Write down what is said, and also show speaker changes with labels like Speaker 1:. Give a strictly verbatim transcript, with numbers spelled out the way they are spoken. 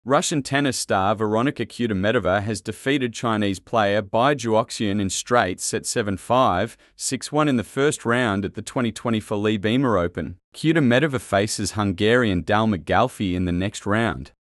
Speaker 1: Russian tennis star Veronika Kudermetova has defeated Chinese player Bai Zhuoxuan in straights at seven five, six one in the first round at the twenty twenty-four Libema Open. Kudermetova faces Hungarian Dalma Galfi in the next round.